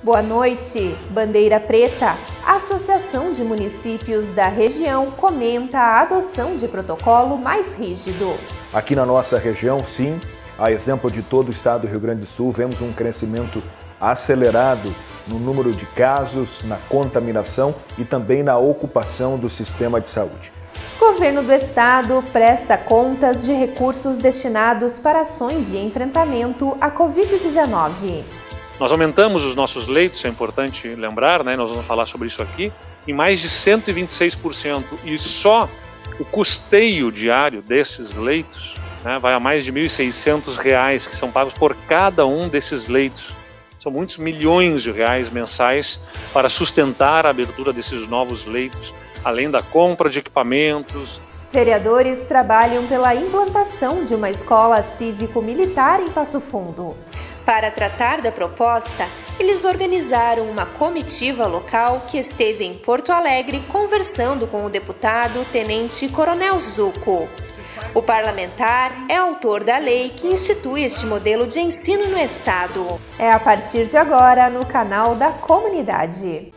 Boa noite. Bandeira Preta. A Associação de Municípios da região comenta a adoção de protocolo mais rígido. Aqui na nossa região, sim, a exemplo de todo o estado do Rio Grande do Sul, vemos um crescimento acelerado no número de casos, na contaminação e também na ocupação do sistema de saúde. Governo do Estado presta contas de recursos destinados para ações de enfrentamento à Covid-19. Nós aumentamos os nossos leitos, é importante lembrar, nós vamos falar sobre isso aqui, em mais de 126%. E só o custeio diário desses leitos vai a mais de R$ 1.600 que são pagos por cada um desses leitos. São muitos milhões de reais mensais para sustentar a abertura desses novos leitos, além da compra de equipamentos. Vereadores trabalham pela implantação de uma escola cívico-militar em Passo Fundo. Para tratar da proposta, eles organizaram uma comitiva local que esteve em Porto Alegre conversando com o deputado Tenente Coronel Zucco. O parlamentar é autor da lei que institui este modelo de ensino no estado. É a partir de agora no canal da comunidade.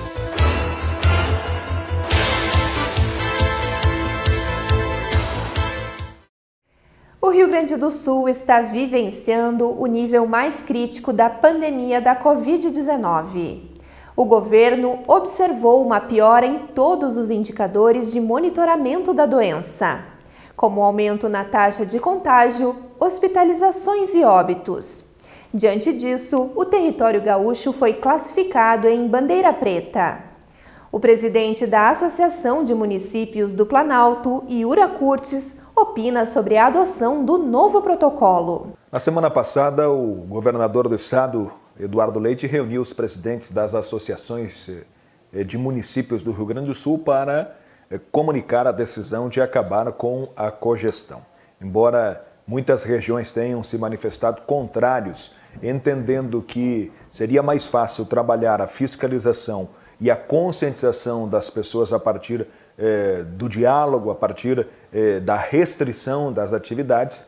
O Rio Grande do Sul está vivenciando o nível mais crítico da pandemia da Covid-19. O governo observou uma piora em todos os indicadores de monitoramento da doença, como aumento na taxa de contágio, hospitalizações e óbitos. Diante disso, o território gaúcho foi classificado em bandeira preta. O presidente da Associação de Municípios do Planalto, Iura Curtis, opina sobre a adoção do novo protocolo. Na semana passada, o governador do estado, Eduardo Leite, reuniu os presidentes das associações de municípios do Rio Grande do Sul para comunicar a decisão de acabar com a cogestão. Embora muitas regiões tenham se manifestado contrários, entendendo que seria mais fácil trabalhar a fiscalização e a conscientização das pessoas a partir do diálogo, a partir da restrição das atividades,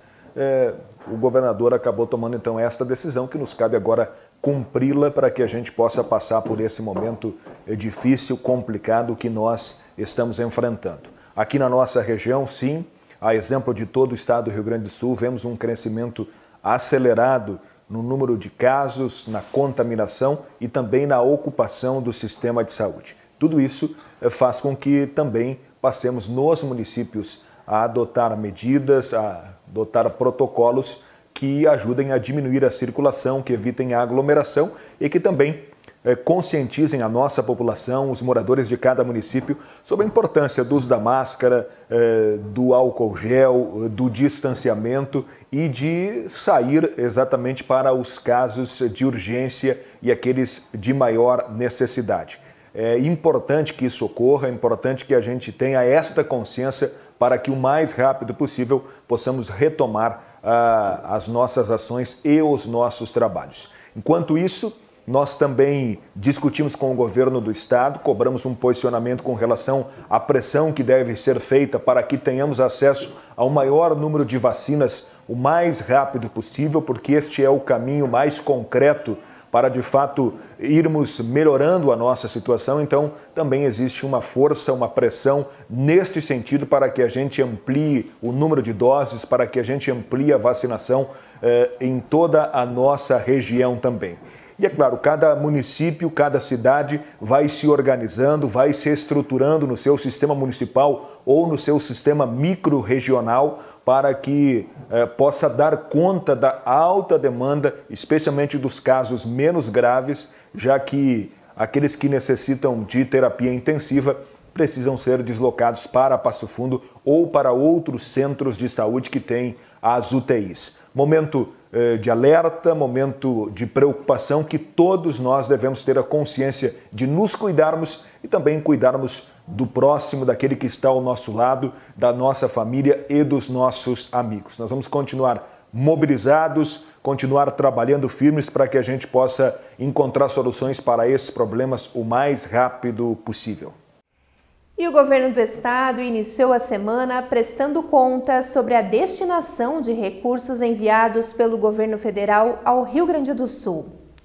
o governador acabou tomando então esta decisão que nos cabe agora cumpri-la para que a gente possa passar por esse momento difícil, complicado que nós estamos enfrentando. Aqui na nossa região, sim, a exemplo de todo o estado do Rio Grande do Sul, vemos um crescimento acelerado no número de casos, na contaminação e também na ocupação do sistema de saúde. Tudo isso faz com que também passemos nos municípios a adotar medidas, a adotar protocolos que ajudem a diminuir a circulação, que evitem a aglomeração e que também conscientizem a nossa população, os moradores de cada município, sobre a importância do uso da máscara, do álcool gel, do distanciamento e de sair exatamente para os casos de urgência e aqueles de maior necessidade. É importante que isso ocorra, é importante que a gente tenha esta consciência para que o mais rápido possível possamos retomar as nossas ações e os nossos trabalhos. Enquanto isso, nós também discutimos com o governo do estado, cobramos um posicionamento com relação à pressão que deve ser feita para que tenhamos acesso ao maior número de vacinas o mais rápido possível, porque este é o caminho mais concreto para, de fato, irmos melhorando a nossa situação. Então, também existe uma força, uma pressão neste sentido para que a gente amplie o número de doses, para que a gente amplie a vacinação em toda a nossa região também. E é claro, cada município, cada cidade vai se organizando, vai se estruturando no seu sistema municipal ou no seu sistema micro-regional para que possa dar conta da alta demanda, especialmente dos casos menos graves, já que aqueles que necessitam de terapia intensiva precisam ser deslocados para Passo Fundo ou para outros centros de saúde que têm as UTIs. Momento de alerta, momento de preocupação que todos nós devemos ter a consciência de nos cuidarmos e também cuidarmos do próximo, daquele que está ao nosso lado, da nossa família e dos nossos amigos. Nós vamos continuar mobilizados, continuar trabalhando firmes para que a gente possa encontrar soluções para esses problemas o mais rápido possível. E o governo do estado iniciou a semana prestando contas sobre a destinação de recursos enviados pelo governo federal ao Rio Grande do Sul.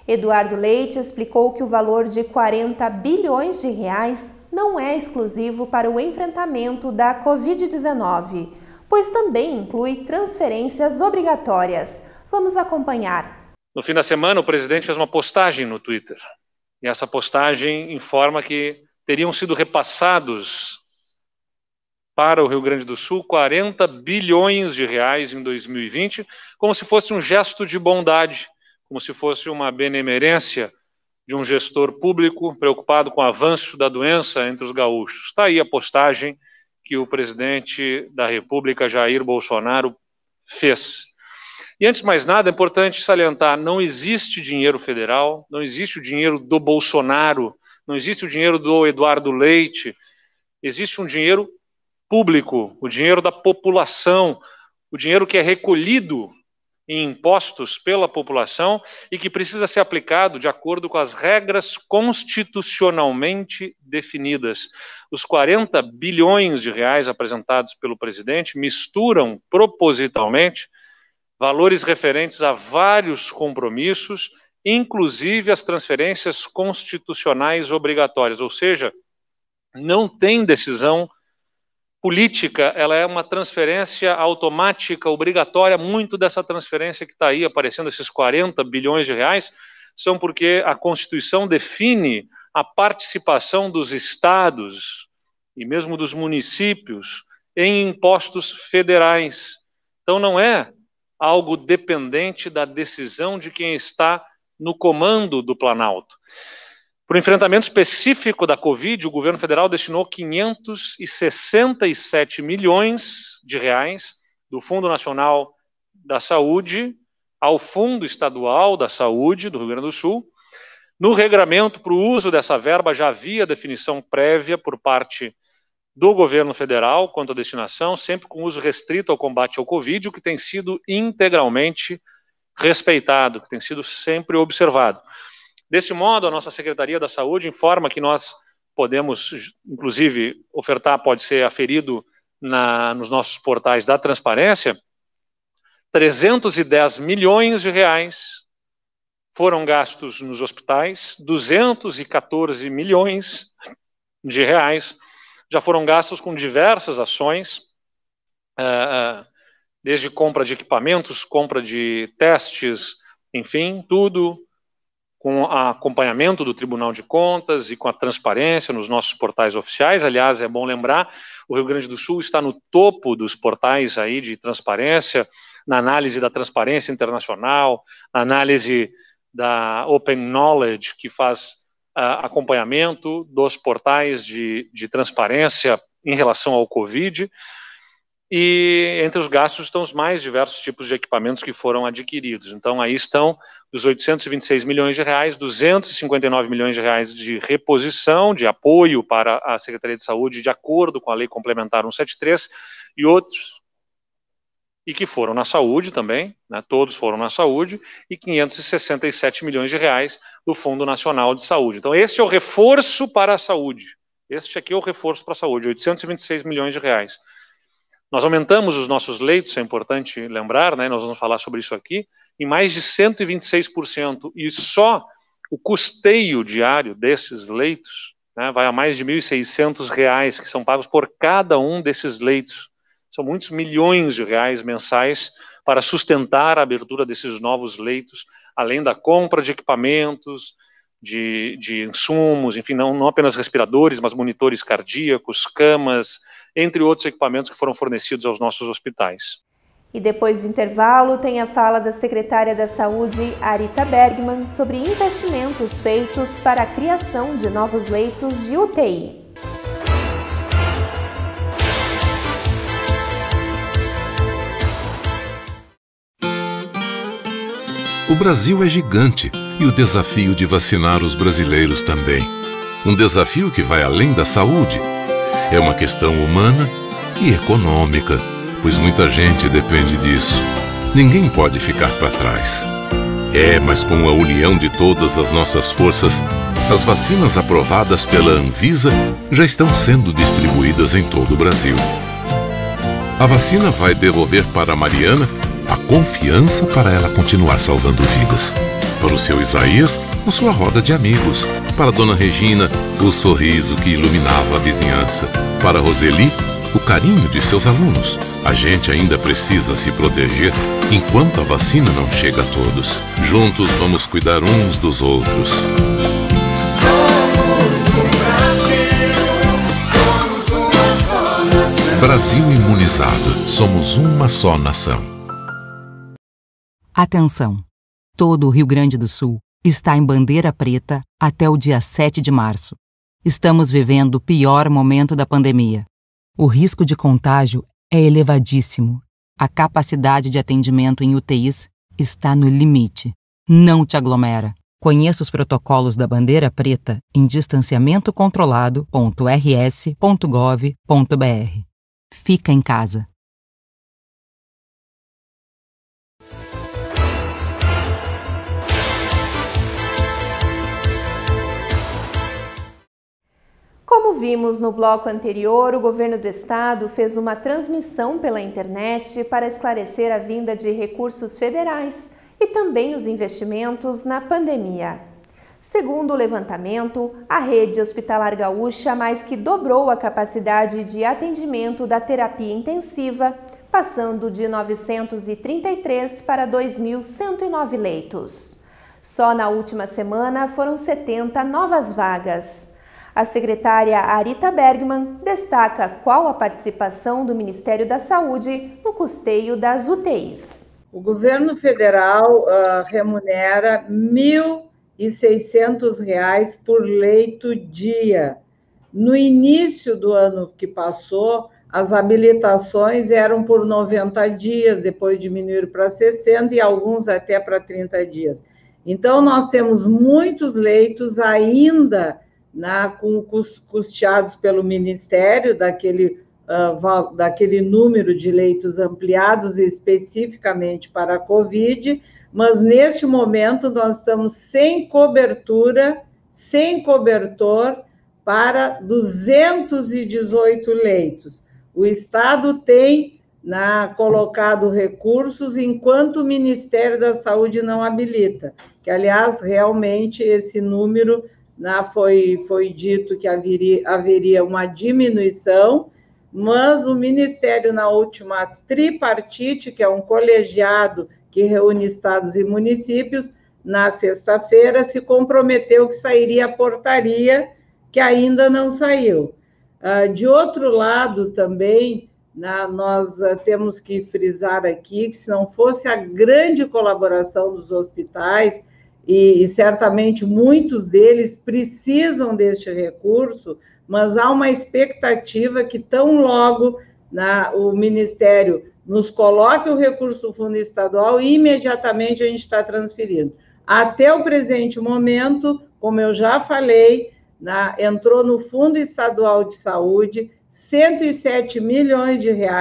Eduardo Leite explicou que o valor de 40 bilhões de reais não é exclusivo para o enfrentamento da Covid-19, pois também inclui transferências obrigatórias. Vamos acompanhar. No fim da semana, o presidente fez uma postagem no Twitter. E essa postagem informa que teriam sido repassados para o Rio Grande do Sul 40 bilhões de reais em 2020, como se fosse um gesto de bondade, como se fosse uma benemerência de um gestor público preocupado com o avanço da doença entre os gaúchos. Está aí a postagem que o presidente da República, Jair Bolsonaro, fez. E antes de mais nada, é importante salientar, não existe dinheiro federal, não existe o dinheiro do Bolsonaro, não existe o dinheiro do Eduardo Leite, existe um dinheiro público, o dinheiro da população, o dinheiro que é recolhido em impostos pela população e que precisa ser aplicado de acordo com as regras constitucionalmente definidas. Os 40 bilhões de reais apresentados pelo presidente misturam propositalmente valores referentes a vários compromissos, inclusive as transferências constitucionais obrigatórias, ou seja, não tem decisão política, ela é uma transferência automática, obrigatória. Muito dessa transferência que está aí aparecendo, esses 40 bilhões de reais, são porque a Constituição define a participação dos estados e mesmo dos municípios em impostos federais. Então não é algo dependente da decisão de quem está no comando do Planalto. Para o enfrentamento específico da Covid, o governo federal destinou 567 milhões de reais do Fundo Nacional da Saúde ao Fundo Estadual da Saúde do Rio Grande do Sul. No regramento para o uso dessa verba já havia definição prévia por parte do governo federal quanto à destinação, sempre com uso restrito ao combate ao Covid, o que tem sido integralmente respeitado, que tem sido sempre observado. Desse modo, a nossa Secretaria da Saúde informa que nós podemos, inclusive, ofertar, pode ser aferido nos nossos portais da transparência, 310 milhões de reais foram gastos nos hospitais, 214 milhões de reais já foram gastos com diversas ações, desde compra de equipamentos, compra de testes, enfim, tudo com acompanhamento do Tribunal de Contas e com a transparência nos nossos portais oficiais. Aliás, é bom lembrar, o Rio Grande do Sul está no topo dos portais aí de transparência, na análise da Transparência Internacional, na análise da Open Knowledge, que faz acompanhamento dos portais de transparência em relação ao Covid. E entre os gastos estão os mais diversos tipos de equipamentos que foram adquiridos. Então aí estão dos 826 milhões de reais, 259 milhões de reais de reposição, de apoio para a Secretaria de Saúde, de acordo com a Lei Complementar 173, e outros, e que foram na saúde também, né, todos foram na saúde, e 567 milhões de reais do Fundo Nacional de Saúde. Então esse é o reforço para a saúde. Este aqui é o reforço para a saúde, 826 milhões de reais. Nós aumentamos os nossos leitos, é importante lembrar, né, nós vamos falar sobre isso aqui, em mais de 126%, e só o custeio diário desses leitos, né, vai a mais de R$ 1.600 que são pagos por cada um desses leitos. São muitos milhões de reais mensais para sustentar a abertura desses novos leitos, além da compra de equipamentos, de insumos, enfim, não apenas respiradores, mas monitores cardíacos, camas, entre outros equipamentos que foram fornecidos aos nossos hospitais. E depois do intervalo, tem a fala da secretária da Saúde, Arita Bergman, sobre investimentos feitos para a criação de novos leitos de UTI. O Brasil é gigante e o desafio de vacinar os brasileiros também. Um desafio que vai além da saúde. É uma questão humana e econômica, pois muita gente depende disso. Ninguém pode ficar para trás. Mas com a união de todas as nossas forças, as vacinas aprovadas pela Anvisa já estão sendo distribuídas em todo o Brasil. A vacina vai devolver para a Mariana a confiança para ela continuar salvando vidas. para o seu Isaías, a sua roda de amigos. Para Dona Regina, o sorriso que iluminava a vizinhança. Para Roseli, o carinho de seus alunos. A gente ainda precisa se proteger enquanto a vacina não chega a todos. Juntos vamos cuidar uns dos outros. Somos o Brasil, somos uma só nação. Brasil imunizado, somos uma só nação. Atenção! Todo o Rio Grande do Sul está em bandeira preta até o dia 7 de março. Estamos vivendo o pior momento da pandemia. O risco de contágio é elevadíssimo. A capacidade de atendimento em UTIs está no limite. Não te aglomera. Conheça os protocolos da bandeira preta em distanciamentocontrolado.rs.gov.br. Fica em casa. Como vimos no bloco anterior, o governo do estado fez uma transmissão pela internet para esclarecer a vinda de recursos federais e também os investimentos na pandemia. Segundo o levantamento, a rede hospitalar gaúcha mais que dobrou a capacidade de atendimento da terapia intensiva, passando de 933 para 2.109 leitos. Só na última semana foram 70 novas vagas. A secretária Arita Bergman destaca qual a participação do Ministério da Saúde no custeio das UTIs. O governo federal remunera R$ 1.600 por leito dia. No início do ano que passou, as habilitações eram por 90 dias, depois diminuíram para 60 e alguns até para 30 dias. Então, nós temos muitos leitos ainda custeados pelo Ministério, daquele número de leitos ampliados especificamente para a Covid, mas neste momento nós estamos sem cobertor para 218 leitos. O Estado tem colocado recursos enquanto o Ministério da Saúde não habilita, que, aliás, realmente esse número foi dito que haveria uma diminuição, mas o Ministério, na última tripartite, que é um colegiado que reúne estados e municípios, na sexta-feira se comprometeu que sairia a portaria, que ainda não saiu. De outro lado, também, nós temos que frisar aqui que, se não fosse a grande colaboração dos hospitais, e certamente muitos deles precisam deste recurso, mas há uma expectativa que tão logo o Ministério nos coloque o recurso do Fundo Estadual e imediatamente a gente está transferindo. Até o presente momento, como eu já falei, entrou no Fundo Estadual de Saúde R$ 107 milhões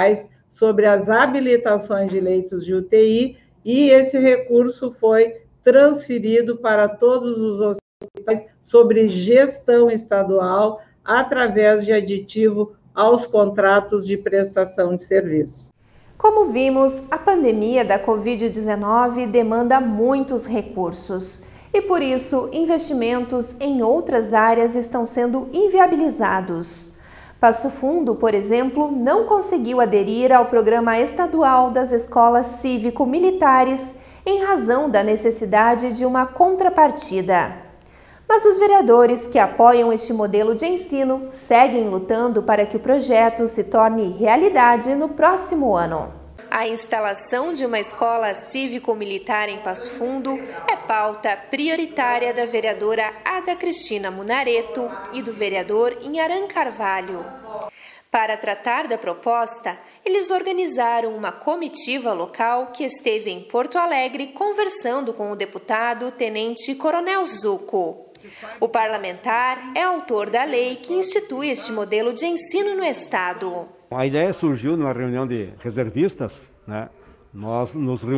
sobre as habilitações de leitos de UTI, e esse recurso foi transferido para todos os hospitais sobre gestão estadual, através de aditivo aos contratos de prestação de serviço. Como vimos, a pandemia da Covid-19 demanda muitos recursos e, por isso, investimentos em outras áreas estão sendo inviabilizados. Passo Fundo, por exemplo, não conseguiu aderir ao programa estadual das escolas cívico-militares em razão da necessidade de uma contrapartida. Mas os vereadores que apoiam este modelo de ensino seguem lutando para que o projeto se torne realidade no próximo ano. A instalação de uma escola cívico-militar em Passo Fundo é pauta prioritária da vereadora Ada Cristina Munareto e do vereador Inharan Carvalho. Para tratar da proposta, eles organizaram uma comitiva local que esteve em Porto Alegre conversando com o deputado Tenente Coronel Zucco. O parlamentar é autor da lei que institui este modelo de ensino no estado. A ideia surgiu numa reunião de reservistas, né? Nós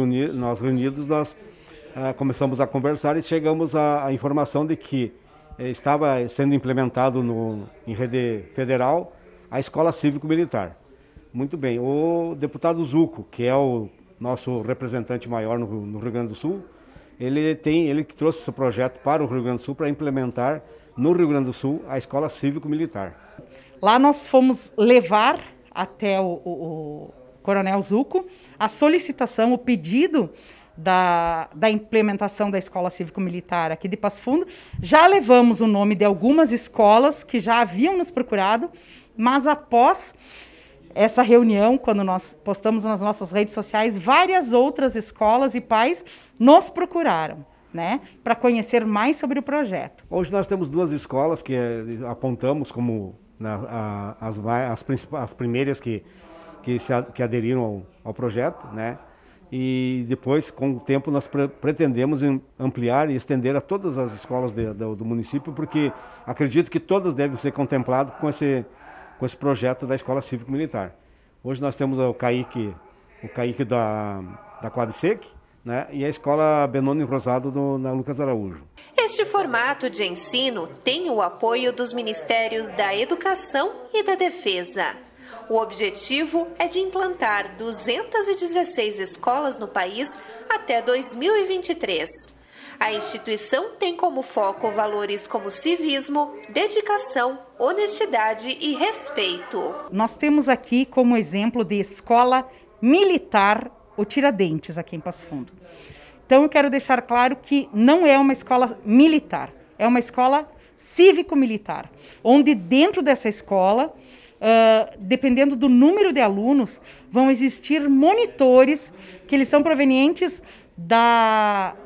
reunidos começamos a conversar e chegamos à informação de que estava sendo implementado em rede federal a Escola Cívico-Militar. Muito bem, o deputado Zucco, que é o nosso representante maior no Rio Grande do Sul, ele que trouxe esse projeto para o Rio Grande do Sul para implementar no Rio Grande do Sul a Escola Cívico-Militar. Lá nós fomos levar até o Coronel Zuco a solicitação, o pedido da implementação da Escola Cívico-Militar aqui de Passo Fundo. Já levamos o nome de algumas escolas que já haviam nos procurado, mas após essa reunião, quando nós postamos nas nossas redes sociais, várias outras escolas e pais nos procuraram, né, para conhecer mais sobre o projeto. Hoje nós temos 2 escolas que apontamos como as primeiras que aderiram ao projeto, né? E depois, com o tempo, nós pretendemos ampliar e estender a todas as escolas do município, porque acredito que todas devem ser contempladas com esse projeto da Escola Cívico-Militar. Hoje nós temos o CAIC da Quabsec, né, e a Escola Benoni Rosado na Lucas Araújo. Este formato de ensino tem o apoio dos Ministérios da Educação e da Defesa. O objetivo é de implantar 216 escolas no país até 2023. A instituição tem como foco valores como civismo, dedicação, honestidade e respeito. Nós temos aqui como exemplo de escola militar o Tiradentes, aqui em Passo Fundo. Então eu quero deixar claro que não é uma escola militar, é uma escola cívico-militar, onde dentro dessa escola, dependendo do número de alunos, vão existir monitores que eles são provenientes da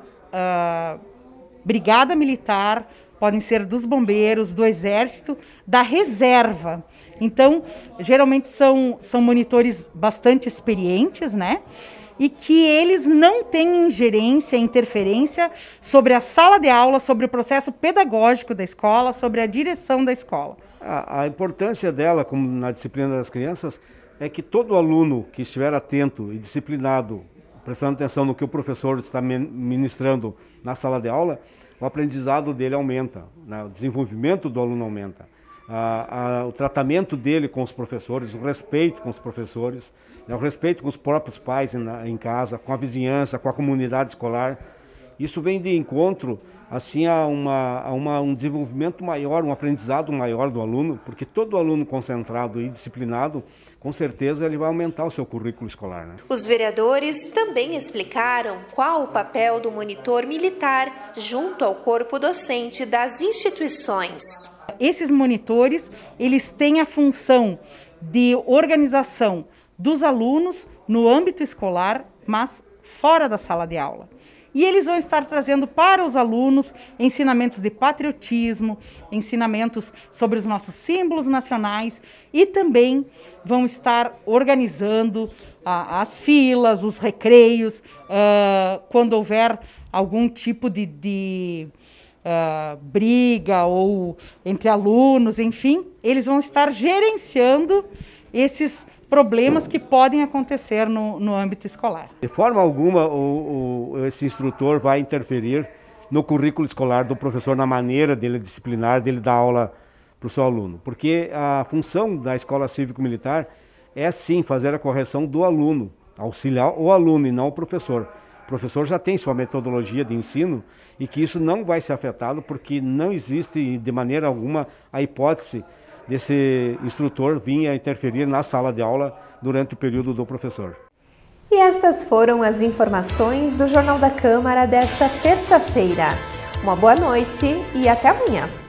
Brigada Militar, podem ser dos bombeiros, do Exército, da reserva. Então, geralmente são monitores bastante experientes, né? E que eles não têm ingerência, interferência sobre a sala de aula, sobre o processo pedagógico da escola, sobre a direção da escola. A importância dela, como na disciplina das crianças, é que todo aluno que estiver atento e disciplinado, prestando atenção no que o professor está ministrando na sala de aula, o aprendizado dele aumenta, né? O desenvolvimento do aluno aumenta, o tratamento dele com os professores, o respeito com os professores, né? O respeito com os próprios pais em casa, com a vizinhança, com a comunidade escolar. Isso vem de encontro assim, a um desenvolvimento maior, um aprendizado maior do aluno, porque todo aluno concentrado e disciplinado, com certeza ele vai aumentar o seu currículo escolar, né? Os vereadores também explicaram qual o papel do monitor militar junto ao corpo docente das instituições. Esses monitores, eles têm a função de organização dos alunos no âmbito escolar, mas fora da sala de aula. E eles vão estar trazendo para os alunos ensinamentos de patriotismo, ensinamentos sobre os nossos símbolos nacionais e também vão estar organizando as filas, os recreios, quando houver algum tipo de briga ou entre alunos, enfim, eles vão estar gerenciando esses problemas que podem acontecer no âmbito escolar. De forma alguma, esse instrutor vai interferir no currículo escolar do professor, na maneira dele disciplinar, dele dar aula para o seu aluno. Porque a função da Escola Cívico-Militar é, sim, fazer a correção do aluno, auxiliar o aluno e não o professor. O professor já tem sua metodologia de ensino e que isso não vai ser afetado porque não existe, de maneira alguma, a hipótese desse instrutor vir a interferir na sala de aula durante o período do professor. E estas foram as informações do Jornal da Câmara desta terça-feira. Uma boa noite e até amanhã.